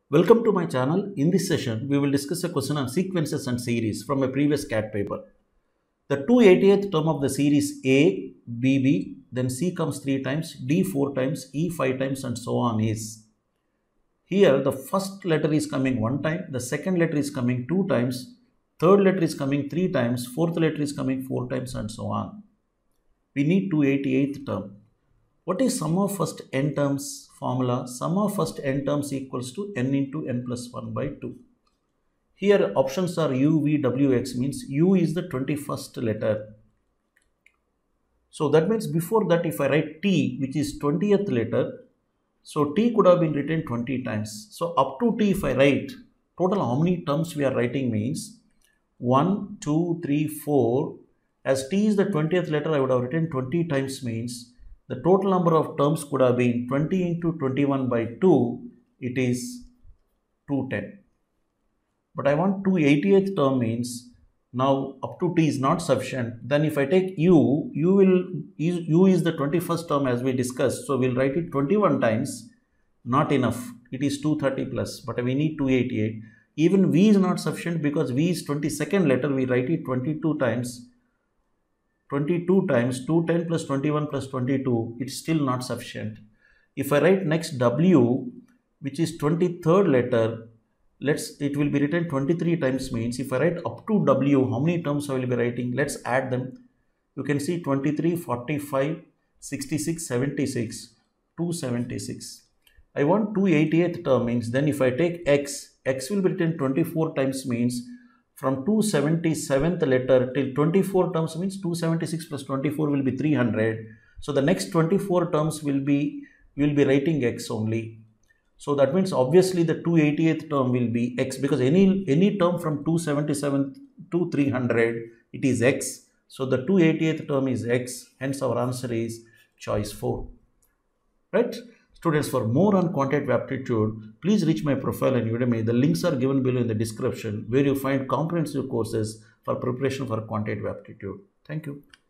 Welcome to my channel. In this session, we will discuss a question on sequences and series from a previous CAT paper. The 288th term of the series A, B, B, then C comes 3 times, D 4 times, E 5 times and so on is. Here the first letter is coming 1 time, the second letter is coming 2 times, third letter is coming 3 times, fourth letter is coming 4 times and so on. We need 288th term. What is sum of first n terms formula? Sum of first n terms equals to n into n plus 1 by 2. Here options are u, v, w, x, means u is the 21st letter. So that means before that if I write t, which is 20th letter, so t could have been written 20 times. So up to t if I write, total how many terms we are writing means 1, 2, 3, 4. As t is the 20th letter, I would have written 20 times means the total number of terms could have been 20 into 21 by 2, it is 210. But I want 288th term means now up to t is not sufficient. Then if I take u is the 21st term as we discussed. So we'll write it 21 times, not enough. It is 230 plus, but we need 288. Even v is not sufficient because v is 22nd letter. We write it 22 times. 22 times 210 plus 21 plus 22, it's still not sufficient. If I write next w, which is 23rd letter, it will be written 23 times means if I write up to w, how many terms I will be writing? Let's add them. You can see 23, 45, 66, 76, 276. I want 288th term means then if I take x will be written 24 times means from 277th letter till 24 terms means 276 plus 24 will be 300. So the next 24 terms we will be writing x only. So that means obviously the 288th term will be x because any term from 277 to 300 it is x. So the 288th term is x. Hence our answer is choice 4. Right? Students, for more on quantitative aptitude, please reach my profile on Udemy. The links are given below in the description where you find comprehensive courses for preparation for quantitative aptitude. Thank you.